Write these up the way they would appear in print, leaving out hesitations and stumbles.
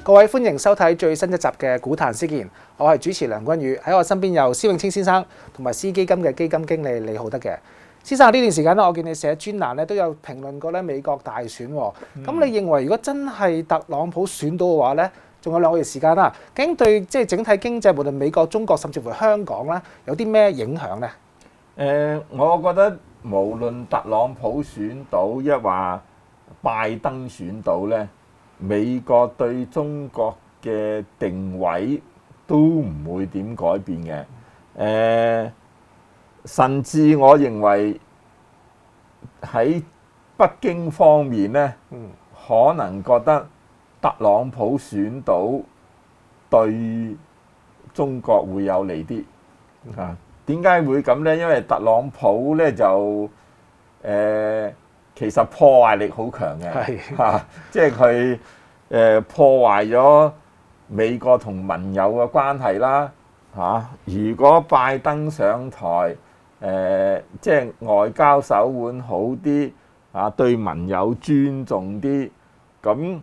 各位歡迎收睇最新一集嘅股壇思健，我係主持梁君宇，喺我身邊有施永青先生同埋思基金嘅基金經理李浩德嘅。先生呢段時間咧，我見你寫專欄咧都有評論過咧美國大選喎。咁你認為如果真係特朗普選到嘅話咧，仲有2個月時間啦，究竟對即係整體經濟，無論美國、中國甚至乎香港咧，有啲咩影響咧？ 我覺得無論特朗普選到，抑或拜登選到咧，美國對中國嘅定位都唔會點改變嘅。甚至我認為喺北京方面咧，可能覺得特朗普選到對中國會有利啲啊。點解會咁呢？因為特朗普咧就其實破壞力好強嘅嚇，即係佢破壞咗美國同盟友嘅關係啦嚇。如果拜登上台，即係外交手腕好啲啊，對盟友尊重啲，咁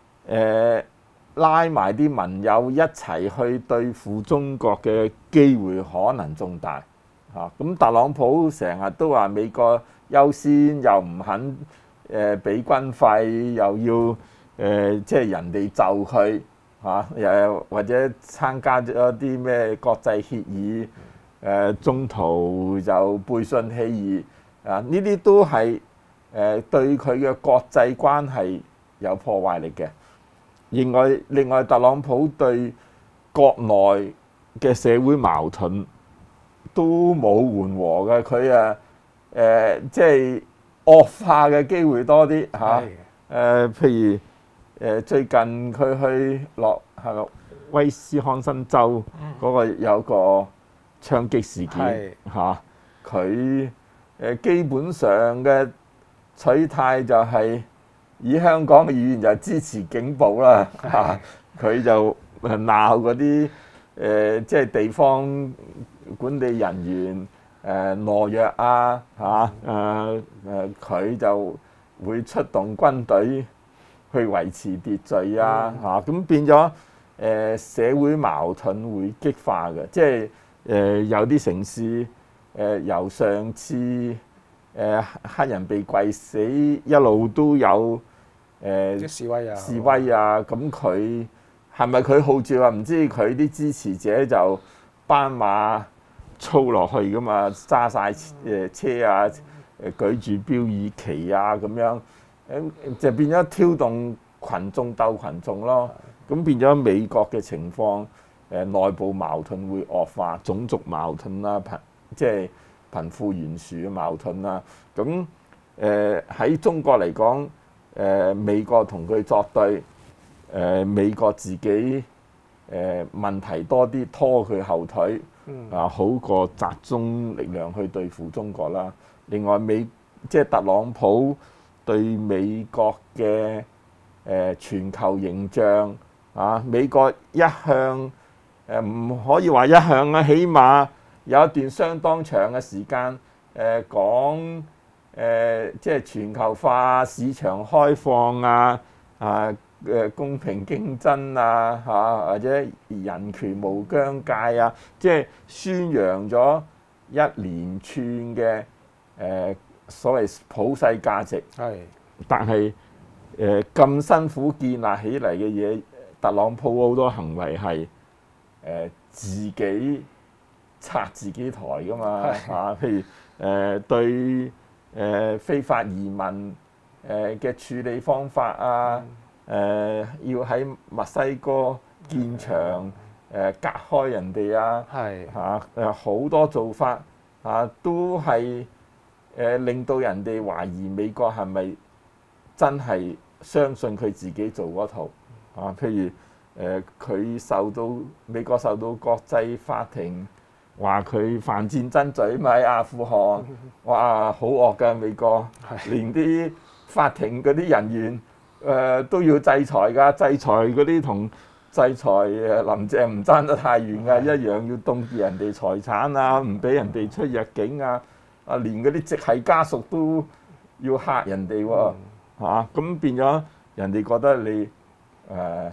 拉埋啲盟友一齊去對付中國嘅機會可能仲大嚇。咁特朗普成日都話美國優先，又唔肯俾軍費，又要即係人哋就佢嚇，又或者參加咗啲咩國際協議，中途就背信棄義啊！呢啲都係對佢嘅國際關係有破壞力嘅。另外，特朗普對國內嘅社會矛盾都冇緩和嘅，佢即係惡化嘅機會多啲嚇。譬如最近佢去落威斯康辛州嗰個有個槍擊事件嚇，佢基本上嘅取態就係以香港嘅語言就支持警暴啦嚇，佢就鬧嗰啲即係地方管理人員懦弱啊嚇，佢就會出動軍隊去維持秩序啊嚇，咁變咗社會矛盾會激化嘅，即係有啲城市由上次黑人被跪死一路都有示威啊，咁佢係咪佢號召啊？唔知佢啲支持者就斑馬操落去噶嘛，揸晒車啊，舉住標語旗啊咁樣，就變咗挑動群眾鬥群眾咯。咁變咗美國嘅情況，內部矛盾會惡化，種族矛盾啦，即係貧富懸殊嘅矛盾啦。咁喺中國嚟講，美國同佢作對，美國自己問題多啲，拖佢後腿啊，好過集中力量去對付中國啦。另外即係特朗普對美國嘅全球形象啊，美國一向唔可以話一向啊，起碼有一段相當長嘅時間講即係全球化、市場開放啊，公平競爭啊，或者人權無疆界啊，即係宣揚咗一連串嘅所謂普世價值。但係咁辛苦建立起嚟嘅嘢，特朗普好多行為係自己拆自己台噶嘛嚇，譬如對非法移民嘅處理方法啊，要喺墨西哥建牆隔開人哋啊，嚇好多做法都係令到人哋懷疑美國係咪真係相信佢自己做嗰套啊？譬如佢美國受到國際法庭話佢犯戰爭罪咪喺阿富汗，哇好惡㗎美國，連啲法庭嗰啲人員都要制裁㗎，制裁嗰啲同制裁林鄭唔爭得太遠㗎，一樣要凍結人哋財產啊，唔俾人哋出入境啊，連嗰啲直系家屬都要嚇人哋喎。咁變咗人哋覺得你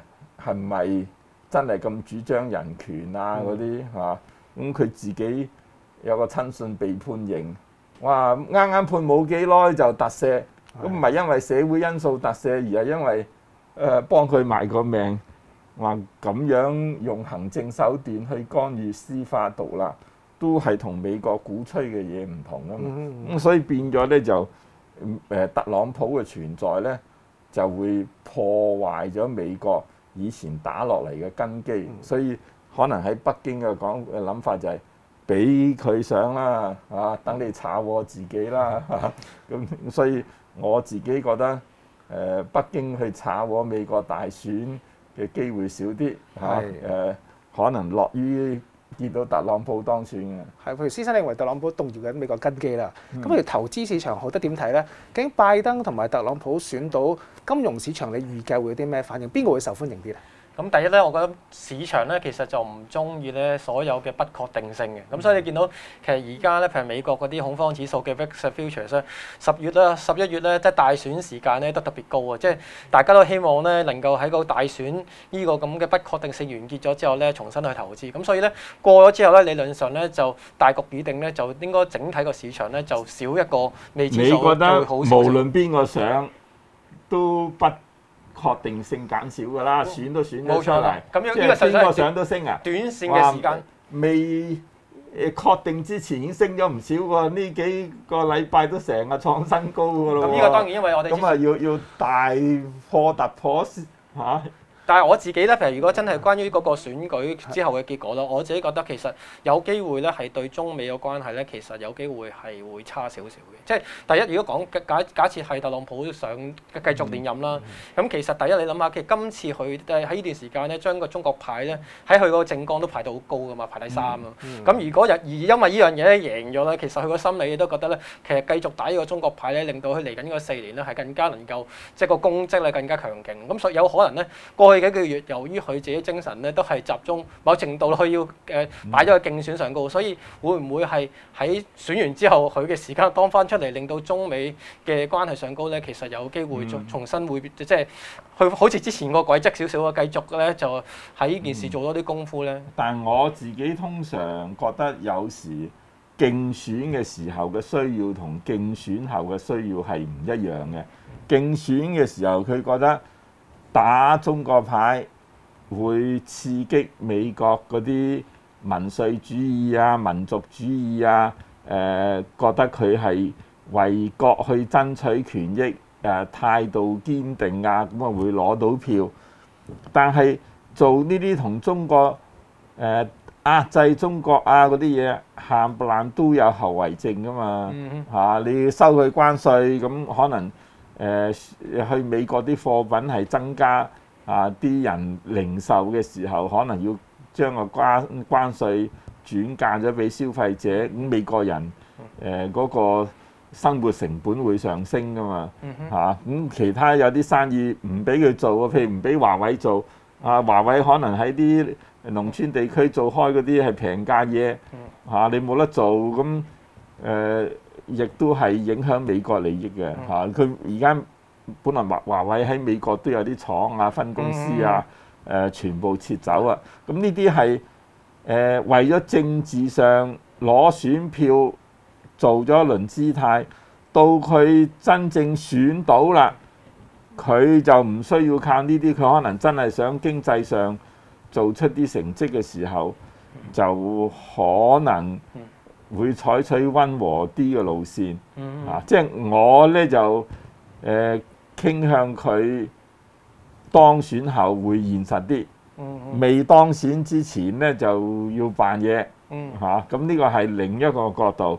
係咪真係咁主張人權啊嗰啲嚇？咁佢自己有個親信被判刑，哇！啱啱判冇幾耐就特赦，咁唔係因為社會因素特赦，而係因為幫佢賣個命，話咁樣用行政手段去干預司法獨立，都係同美國鼓吹嘅嘢唔同啊嘛。咁所以變咗咧就特朗普嘅存在咧，就會破壞咗美國以前打落嚟嘅根基，所以可能喺北京嘅諗法就係俾佢上啦，等你炒我自己啦，咁所以我自己覺得北京去炒我美國大選嘅機會少啲可能樂於見到特朗普當選嘅。 係，譬如先生認為特朗普動搖緊美國根基啦，咁譬如投資市場好得點睇咧？究竟拜登同埋特朗普選到金融市場，你預計會有啲咩反應？邊個會受歡迎啲咧？ 咁第一咧，我覺得市場咧其實就唔中意咧所有嘅不確定性嘅，咁所以你見到其實而家咧，譬如美國嗰啲恐慌指數嘅 VIX Futures 咧，10月啦、11月咧，即係大選時間咧都特別高啊！即係大家都希望咧能夠喺個大選呢個咁嘅不確定性完結咗之後咧，重新去投資。咁所以咧過咗之後咧，理論上咧就大局已定咧，就應該整體個市場咧就少一個未知數， 你覺得就會好少少。 無論邊個上都不確定性減少㗎啦，選都選咗出嚟， 咁樣即係邊個上都升啊！ 短線嘅時間未確定之前已經升咗唔少喎，呢幾個禮拜都成日創新高㗎咯喎。 咁呢個當然因為我哋咁啊要大破突破嚇。 但係我自己咧，譬如如果真係關於嗰個選舉之後嘅結果咯，我自己覺得其實有機會咧係對中美嘅關係咧，其實有機會係會差少少嘅。即係第一，如果講假設係特朗普想繼續連任啦，咁其實第一你諗下，其實今次佢喺呢段時間咧，將個中國牌咧喺佢個政綱都排到好高噶嘛，排第3啊。咁如果而因為呢樣嘢咧贏咗咧，其實佢個心理都覺得咧，其實繼續打呢個中國牌咧，令到佢嚟緊呢個4年咧係更加能夠即係個功績咧更加強勁。咁所以有可能咧過去幾個月，由於佢自己精神咧都係集中某程度佢要擺咗個競選上高，所以會唔會係喺選完之後佢嘅時間當翻出嚟，令到中美嘅關係上高咧？其實有機會重新會即係佢好似之前個軌跡少少啊，繼續咧就喺呢件事做多啲功夫咧。 但我自己通常覺得有時競選嘅時候嘅需要同競選後嘅需要係唔一樣嘅。競選嘅時候佢覺得打中國牌會刺激美國嗰啲民粹主義啊、民族主義啊，覺得佢係為國去爭取權益，態度堅定啊，咁啊會攞到票。但係做呢啲同中國壓制中國啊嗰啲嘢，冚唪唥都有後遺症噶嘛你收佢關稅，咁可能去美國啲貨品係增加啲人零售嘅時候，可能要將個關稅轉嫁咗俾消費者，咁美國人嗰個生活成本會上升噶嘛咁其他有啲生意唔俾佢做啊，譬如唔俾華為做華為可能喺啲農村地區做開嗰啲係平價嘢你冇得做，咁亦都係影響美國利益嘅佢而家本來華為喺美國都有啲廠啊、分公司啊全部撤走啊，咁呢啲係為咗政治上攞選票做咗一輪姿態，到佢真正選到啦，佢就唔需要靠呢啲，佢可能真係想經濟上做出啲成績嘅時候，就可能會採取溫和啲嘅路線即係我呢就傾向佢當選後會現實啲，未當選之前呢就要扮嘢咁呢個係另一個角度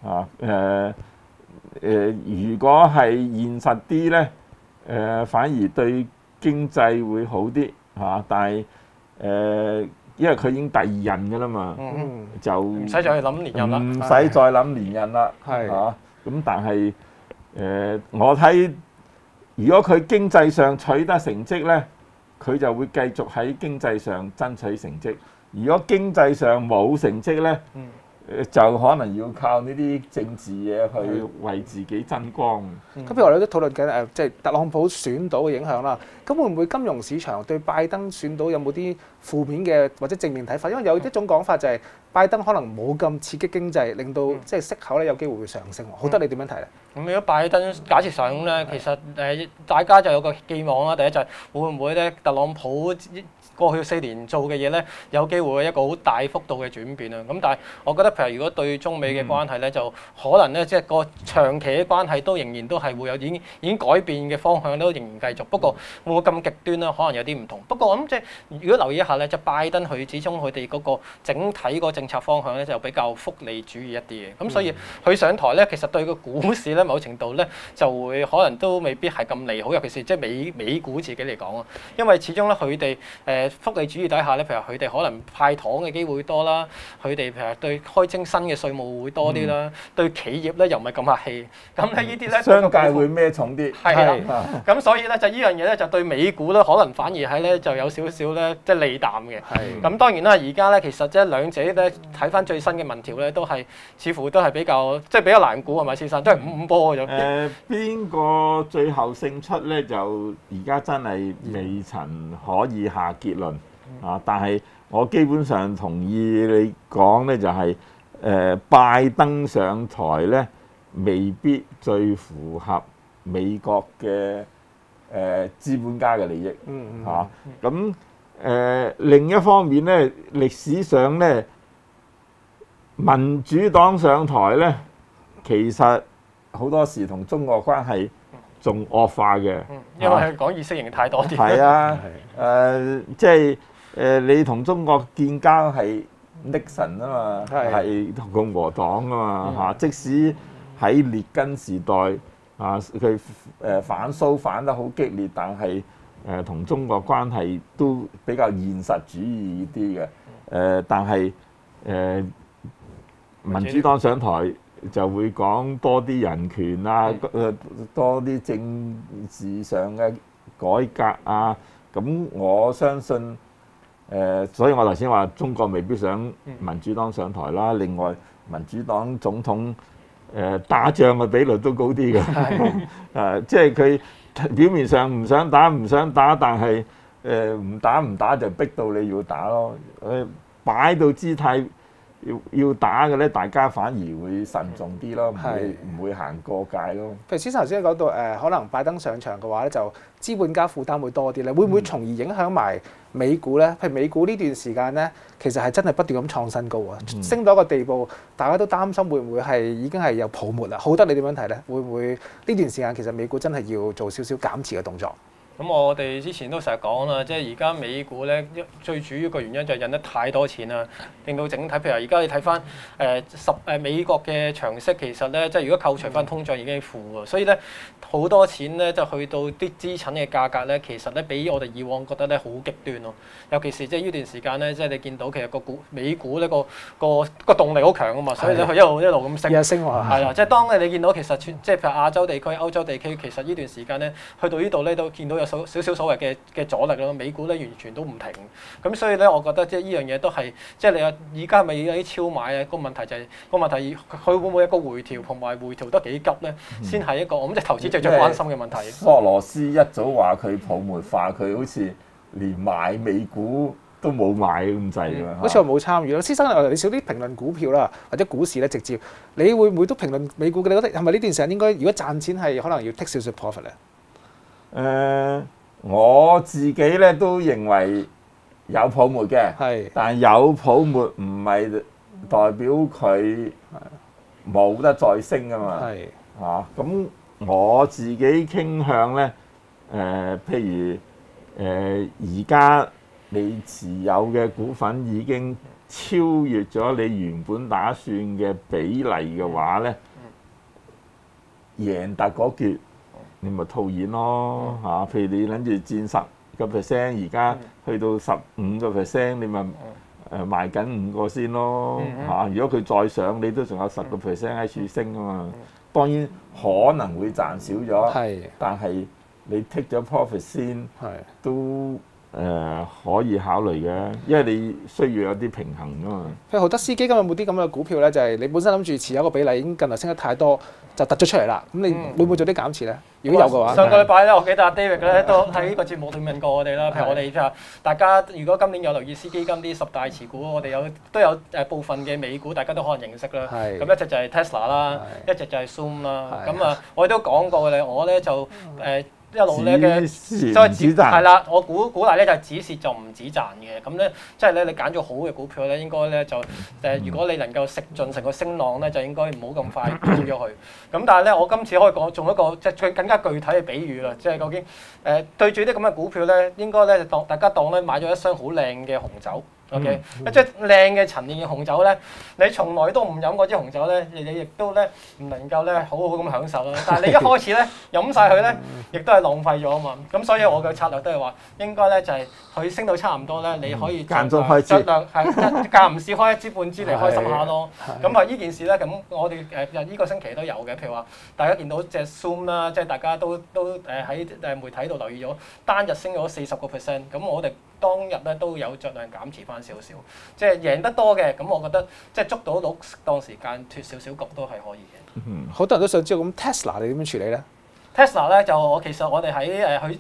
如果係現實啲呢，反而對經濟會好啲但係因為佢已經第2任㗎啦嘛，就唔使再去諗連任啦， 唔使再諗連任啦咁但係我睇如果佢經濟上取得成績呢，佢就會繼續喺經濟上爭取成績。如果經濟上冇成績呢， 就可能要靠呢啲政治嘢去為自己增光。 咁譬如我哋都討論緊即係特朗普選到嘅影響啦。咁會唔會金融市場對拜登選到有冇啲負面嘅或者正面睇法？因為有一種講法就係拜登可能冇咁刺激經濟，令到即係息口咧有機會會上升。好得你點樣睇咧？ 咁如果拜登假設上咧，其實大家就有個寄望啦。第一就係會唔會咧特朗普過去4年做嘅嘢咧，有機會一個好大幅度嘅轉變啊！咁但係我覺得譬如如果對中美嘅關係咧，就可能咧即係個長期嘅關係都仍然都係會有已經改變嘅方向都仍然繼續。不過會唔會咁極端咧？可能有啲唔同。不過我諗即係如果留意一下咧，就拜登佢始終佢哋嗰個整體個政策方向咧就比較福利主義一啲嘅。咁所以佢上台咧，其實對個股市咧某程度咧就會可能都未必係咁利好，尤其是即係美股自己嚟講啊，因為始終咧佢哋福利主義底下咧，譬如佢哋可能派糖嘅機會多啦，佢哋譬如對開徵新嘅稅務會多啲啦，對企業咧又唔係咁客氣，咁咧呢啲咧商界會孭重啲。 係啦，咁所以咧就呢樣嘢咧就對美股咧可能反而係咧就有少少咧即係利淡嘅。咁當然啦，而家咧其實即係兩者咧睇翻最新嘅民調咧都係似乎都係比較即係比較難估係咪先生？都係5-5波嘅啫。 邊個最後勝出咧？就而家真係未曾可以下結論啊！但係我基本上同意你講咧，就係拜登上台咧，未必最符合美國嘅資本家嘅利益嚇。咁另一方面咧，歷史上咧民主黨上台咧，其實好多時同中國關係仲惡化嘅， 因為講意識形態多啲。 係啊，即係你同中國建交係 Nixon 啊嘛，係共和黨啊嘛嚇。即使喺列根時代啊，佢反蘇反得好激烈，但係同中國關係都比較現實主義啲嘅。但係民主黨上台就會講多啲人權啊，多啲政治上嘅改革啊。咁我相信所以我頭先話中國未必想民主黨上台啦。另外民主黨總統打仗嘅比率都高啲嘅，即係佢表面上唔想打，但係唔打就逼到你要打咯。擺到姿態要打嘅咧，大家反而會慎重啲咯，唔會行過界咯。 譬如先生頭先講到可能拜登上場嘅話咧，就資本家負擔會多啲咧，會唔會從而影響埋美股咧？譬如美股呢段時間咧，其實係真係不斷咁創新高啊，升到一個地步，大家都擔心會唔會係已經係有泡沫啦？好得你點樣睇咧？會唔會呢段時間其實美股真係要做少少減持嘅動作？ 咁我哋之前都成日講啦，即係而家美股咧，最主要個原因就係印得太多錢啦，令到整體譬如而家你睇翻美國嘅長息其實咧，即係如果扣除翻通脹已經負喎，所以咧好多錢咧就去到啲資產嘅價格咧，其實咧比我哋以往覺得咧好極端咯。尤其是即係呢段時間咧，即係你見到其實美股呢個動力好強啊嘛，所以咧佢一路咁升。 升喎。 係啦，即係當你見到其實即係譬如亞洲地區、歐洲地區，其實呢段時間咧去到呢度咧都見到有少少所謂嘅阻力咯，美股咧完全都唔停，咁所以咧，我覺得即係呢樣嘢都係即係你話而家咪有啲超買啊？個問題就係佢會唔會一個回調，同埋回調得幾急咧，先係一個我諗即係投資者最關心嘅問題。 索羅斯一早話佢泡沫化，佢好似連買美股都冇買咁滯㗎。 好似我冇參與咯。先生，你少啲評論股票啦，或者股市咧直接，你會唔會都評論美股嘅？你覺得係咪呢段時間應該如果賺錢係可能要 take 少少 profit 咧？ 我自己咧都認為有泡沫嘅，但有泡沫唔係代表佢冇得再升㗎嘛。咁我自己傾向咧，譬如而家你持有嘅股份已經超越咗你原本打算嘅比例嘅話咧，贏突嗰橛。你咪套現咯嚇，譬如你諗住佔10%，而家去到15%，你咪賣緊5個先咯嚇。如果佢再上，你都仲有10% 喺處升啊嘛。當然可能會賺少咗，但係你 take 咗 profit 先，都可以考慮嘅，因為你需要有啲平衡㗎嘛。 譬如豪德斯基金有冇啲咁嘅股票咧？就係你本身諗住持有個比例已經近來升得太多，就突咗出嚟啦。咁你會唔會做啲減持咧？如果有嘅話， 上個禮拜咧，我記得阿 David 咧都喺呢個節目度問過我哋啦。譬如我哋就大家如果今年有留意 C 基金啲10大持股，我哋都有部分嘅美股，大家都可能認識啦。咁一隻就係 Tesla 啦，一隻就係 Zoom 啦。咁啊，我哋都講過嘅，我咧就一路咧嘅，所以係啦，我鼓勵咧就係止蝕就唔止賺嘅。咁咧即係咧你揀咗好嘅股票咧，應該咧就如果你能夠食盡成個升浪咧，就應該唔好咁快沽咗佢。咁但係咧，我今次可以講做一個即係更加具體嘅比喻啦，即係究竟對住啲咁嘅股票咧，應該咧大家當咧買咗一箱好靚嘅紅酒。OK，一隻靚嘅陳年嘅紅酒咧，你從來都唔飲嗰支紅酒咧，你亦都咧唔能夠咧好好咁享受啦。但係你一開始咧飲晒佢咧，亦都係浪費咗啊嘛。咁所以我嘅策略都係話，應該咧就係佢升到差唔多咧，你可以間中開支， 係間唔時開一支半支嚟開心下咯。咁啊呢件事咧，咁我哋呢個星期都有嘅。譬如話，大家見到隻 Zoom 啦，即係大家都喺媒體度留意咗，單日升咗40%。咁我哋當日咧都有酌量減持翻少少，即係贏得多嘅，咁我覺得即係捉到適當時間脫少少局都係可以嘅。 好多人都想知道咁 Tesla 你點樣處理咧 ？Tesla 咧就其實我哋喺佢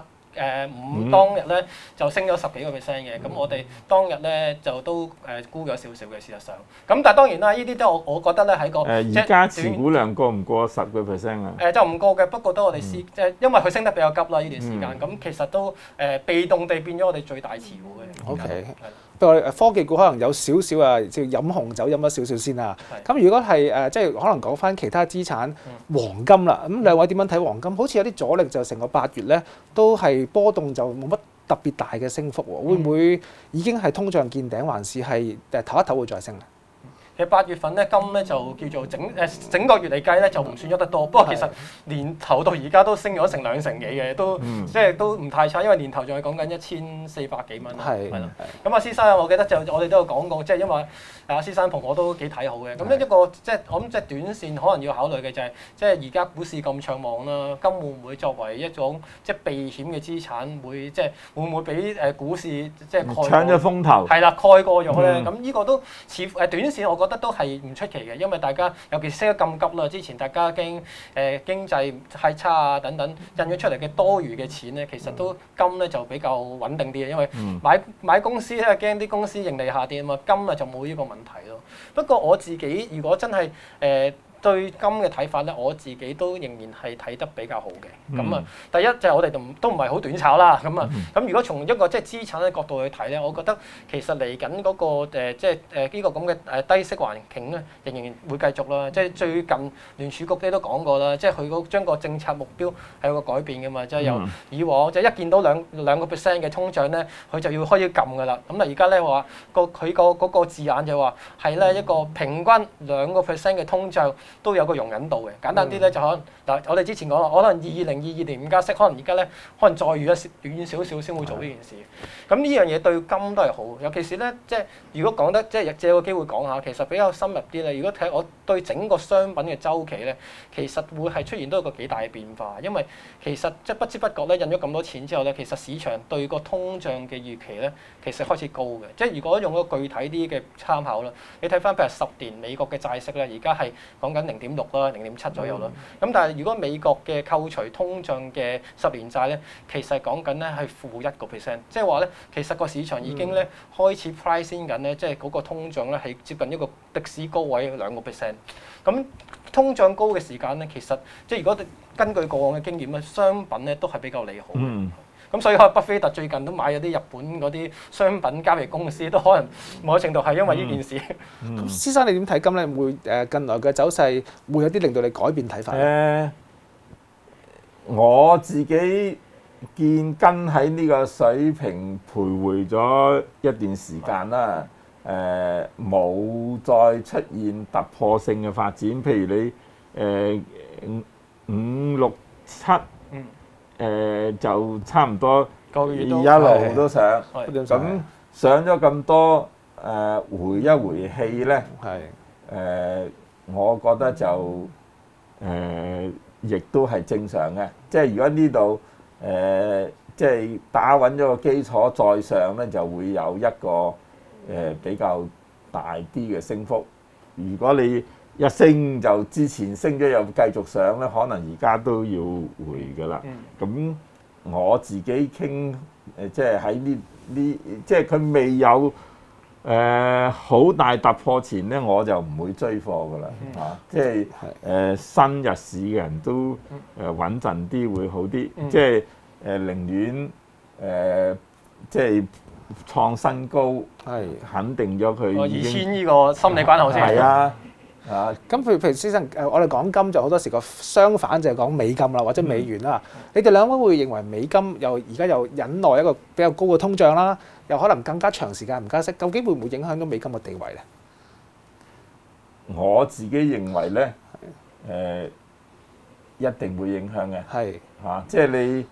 175當日咧就升咗10幾個%嘅，咁我哋當日咧就都沽咗少少嘅事實上。咁但係當然啦，呢啲都我覺得咧喺個而家持股量過唔過10%啊？ 就唔過嘅，不過都我哋即係因為佢升得比較急啦呢段時間，咁其實都被動地變咗我哋最大持股嘅。 OK。不過科技股可能有少少啊，即係飲紅酒飲咗少少先啦。咁如果係即係可能講翻其他資產，黃金啦。咁兩位點樣睇黃金？好似有啲阻力，就成個8月咧都係波動，就冇乜特別大嘅升幅喎。會唔會已經係通脹見頂，還是係唞一唞會再升咧？ 其實8月份咧金咧就叫做整個月嚟計咧就唔算喐得多，不過其實年頭到而家都升咗成2成幾嘅，都即係都唔太差，因為年頭仲係講緊1400幾蚊啦，係啦。咁阿施生我記得就我哋都有講過，即係因為阿施生同我都幾睇好嘅。咁一個即係我諗即係短線可能要考慮嘅就係即係而家股市咁暢旺啦，金會唔會作為一種即係避險嘅資產，即係會唔會俾股市即係蓋過搶咗風頭？ 係啦，蓋過咗咧。咁呢個都似乎短線我覺得都係唔出奇嘅，因為大家尤其升得咁急啦，之前大家驚經濟太差啊等等，印咗出嚟嘅多餘嘅錢咧，其實都金咧就比較穩定啲嘅，因為買公司咧驚啲公司盈利下跌啊嘛，金啊就冇呢個問題咯。不過我自己如果真係對金嘅睇法咧，我自己都仍然係睇得比較好嘅。咁啊，第一就係我哋都唔係好短炒啦。咁啊，咁如果從一個即係資產嘅角度去睇咧，我覺得其實嚟緊嗰個即係呢個咁嘅低息環境咧，仍然會繼續啦。即係最近聯儲局咧都講過啦，即係佢將個政策目標係有個改變㗎嘛。即係由以往即係一見到2%嘅通脹咧，佢就要開始撳㗎啦。咁啊，而家咧話佢嗰個字眼就話係咧一個平均2%嘅通脹。都有個容忍度嘅，簡單啲咧就可能嗱，我哋之前講啦，可能2022年唔加息，可能而家咧可能再遠少少先會做呢件事。咁呢樣嘢對金都係好，尤其是咧即係如果講得即係借個機會講下，其實比較深入啲咧。如果睇我對整個商品嘅週期咧，其實會係出現到一個幾大嘅變化，因為其實即係不知不覺咧印咗咁多錢之後咧，其實市場對個通脹嘅預期咧其實開始高嘅。即係如果用個具體啲嘅參考啦，你睇翻譬如10年美國嘅債息咧，而家係講緊0.6啦、0.7左右啦。咁但係如果美國嘅扣除通脹嘅10年債咧，其實講緊咧係-1%，即係話咧其實個市場已經咧開始 price in 緊咧，即係嗰個通脹咧係接近一個歷史高位2%。咁通脹高嘅時間咧，其實即係如果根據過往嘅經驗咧，商品咧都係比較利好。咁所以巴菲特最近都買咗啲日本嗰啲商品交易公司，都可能某程度係因為呢件事。 咁施生你點睇金咧？會近來嘅走勢會有啲令到你改變睇法？ 我自己見金喺呢個水平徘徊咗一段時間啦，冇再出現突破性嘅發展，譬如你5、6、7。就差唔多一路都上，咁上咗咁多回一回氣咧，我覺得就亦都係正常嘅。即係如果呢度即係打穩咗個基礎，再上咧就會有一個比較大啲嘅升幅。如果你一升就之前升咗又繼續上咧，可能而家都要回㗎啦。咁我自己傾即係喺呢即係佢未有好大突破前咧，我就唔會追貨㗎啦。即係新入市嘅人都穩陣啲會好啲。即係寧願即係創新高，肯定咗佢已經 2000呢個心理關口先。 係啊。 咁譬如先生，我哋講金就好多時個相反就係講美金啦，或者美元啦。你哋兩位會認為美金而家又忍耐一個比較高嘅通脹啦，又可能更加長時間唔加息，究竟會唔會影響到美金嘅地位咧？ 我自己認為咧，一定會影響嘅。係即係你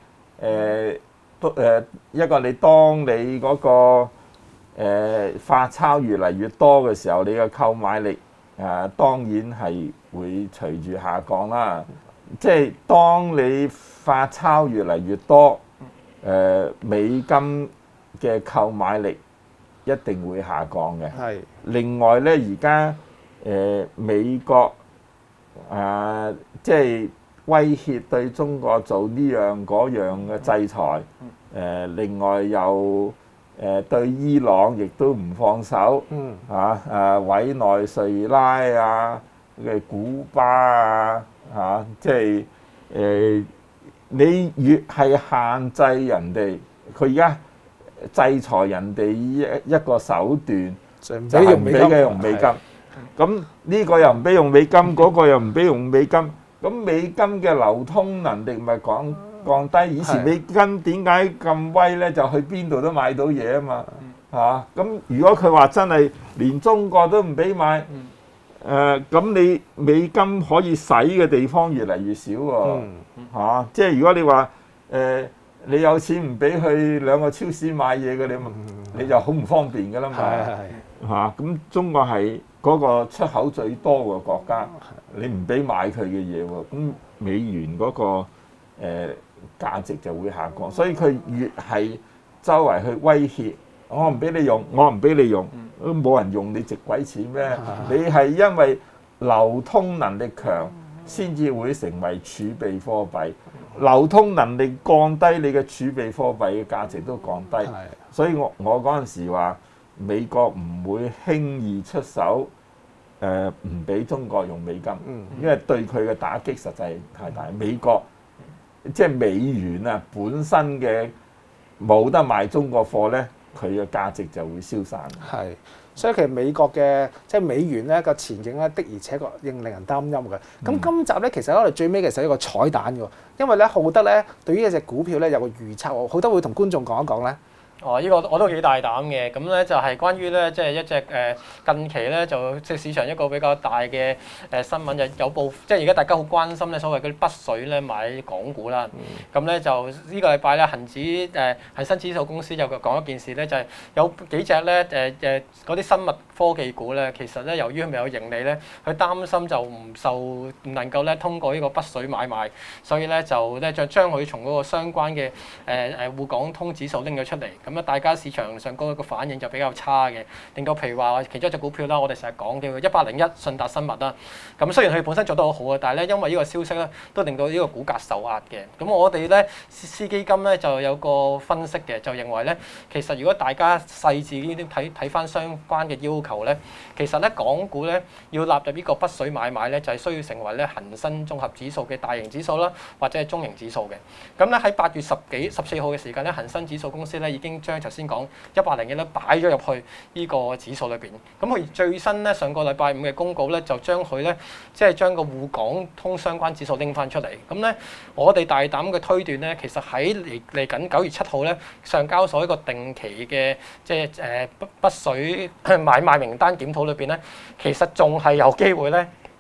一個你當你嗰個發鈔越嚟越多嘅時候，你嘅購買力當然係會隨住下降啦。即係當你發鈔越嚟越多，美金嘅購買力一定會下降嘅。係。另外咧，而家美國即係威脅對中國做呢樣嗰樣嘅制裁。另外又對伊朗亦都唔放手。委內瑞拉啊嘅古巴啊，即係你越係限制人哋，佢而家制裁人哋一個手段就係唔俾佢用美金。咁呢個又唔俾用美金，嗰個又唔俾用美金，咁美金嘅流通能力咪降低。以前美金點解咁威咧？就去邊度都買到嘢啊嘛。咁如果佢話真係連中國都唔俾買，咁你美金可以使嘅地方越嚟越少喎。即係如果你話你有錢唔俾去兩個超市買嘢嘅，你就好唔方便㗎啦嘛。咁中國係嗰個出口最多嘅國家，你唔俾買佢嘅嘢喎，咁美元嗰個價值就會下降。所以佢越係周圍去威脅。我唔俾你用，我唔俾你用，都冇人用，你值鬼錢咩？你係因為流通能力強，先至會成為儲備貨幣。流通能力降低，你嘅儲備貨幣嘅價值都降低。所以我嗰陣時話，美國唔會輕易出手，唔俾中國用美金，因為對佢嘅打擊實在太大。美國即係美元啊，本身嘅冇得賣中國貨咧。佢嘅價值就會消散。係，所以其實美國嘅即係美元咧個前景咧的而且確令人擔憂嘅。咁今集咧其實我哋最尾其實係一個彩蛋嘅，因為咧浩德咧對於一隻股票咧有個預測喎，浩德會同觀眾講一講咧。呢個我都幾大膽嘅，咁咧就係關於咧即係一隻近期咧就即係市場一個比較大嘅新聞，就有即係而家大家好關心咧所謂嗰啲北水咧買港股啦。咁咧就呢個禮拜咧恒生指數公司就講一件事咧，就係有幾隻咧嗰啲生物科技股咧，其實咧由於佢未有盈利咧，佢擔心就唔能夠咧通過呢個北水買賣，所以咧就咧將佢從嗰個相關嘅滬港通指數拎咗出嚟。咁啊，大家市場上嗰個反應就比較差嘅，令到譬如話其中一隻股票啦，我哋成日講叫101信達生物啦。咁雖然佢本身做得好好啊，但係咧因為呢個消息咧，都令到呢個股價受壓嘅。咁我哋咧私基金咧就有個分析嘅，就認為咧其實如果大家細緻啲睇翻相關嘅要求咧，其實咧港股咧要納入呢個北水買賣咧，就係需要成為咧恒生綜合指數嘅大型指數啦，或者係中型指數嘅。咁咧喺8月14號嘅時間咧，恒生指數公司咧已經將頭先講101咧擺咗入去呢個指數裏邊，咁佢最新咧上個禮拜五嘅公告咧就將佢咧即係將個滬港通相關指數拎翻出嚟。咁咧我哋大膽嘅推斷咧，其實喺嚟緊9月7號咧上交所一個定期嘅即係北水買賣名單檢討裏邊咧，其實仲係有機會咧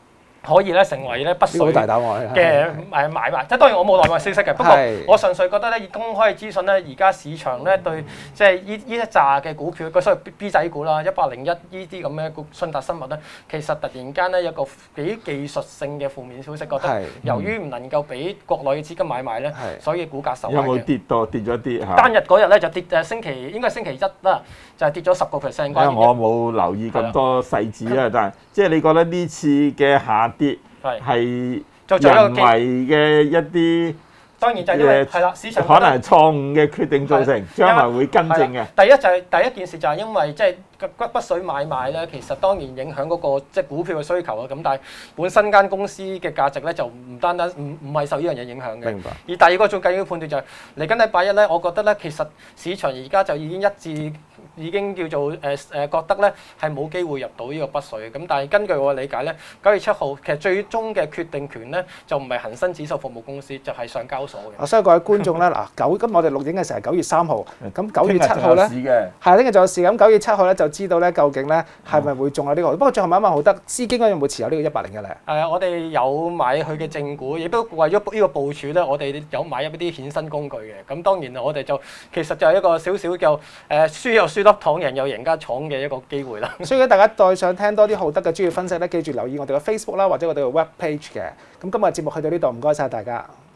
可以咧成為咧不呢個好遂大膽喎。 嘅買賣，即係當然我冇內幕消息嘅，不過係我純粹覺得咧，以公開嘅資訊咧，而家市場咧對即係呢一紮嘅股票，個所謂 B 仔股啦，101呢啲咁嘅信達生物咧，其實突然間咧有個幾技術性嘅負面消息，覺得由於唔能夠俾國內嘅資金買賣咧，所以股價受壓嘅。 有冇跌咗啲嚇？ 單日嗰日咧就跌應該係星期一啦，就係跌咗10%。 因為我冇留意咁多細節啦，但係即係你覺得呢次嘅下跌係人為嘅一啲， 當然就係因為係啦，市場可能係錯誤嘅決定造成，將來會更正嘅。 第一件事就係因為即係不遂買賣咧，其實當然影響嗰個即係股票嘅需求啊。咁但係本身間公司嘅價值咧就唔單唔係受呢樣嘢影響嘅。 明白。 而第二個最緊要判斷就係嚟緊禮拜一咧，我覺得咧其實市場而家就已經一致。已經叫做覺得咧係冇機會入到呢個不遂嘅，咁但係根據我嘅理解咧，9月7號其實最終嘅決定權咧就唔係恒生指數服務公司，就係上交所嘅。 所以各位觀眾咧，咁我哋錄影嘅時候係9月3號，咁9月7號咧，係聽日仲有事，咁9月7號咧就知道咧究竟咧係咪會中啊呢個？不過最後問一問浩德，資金有冇持有呢個101咧？ 我哋有買佢嘅正股，亦都為咗呢個部署咧，我哋有買入一啲衍生工具嘅。咁當然我哋就其實就係一個少少嘅輸又輸得糖，贏又贏家廠嘅一個機會啦。 所以大家再想聽多啲浩德嘅專業分析咧，記住留意我哋嘅 Facebook 啦，或者我哋嘅 Web Page 嘅。咁今日節目去到呢度，唔該晒大家。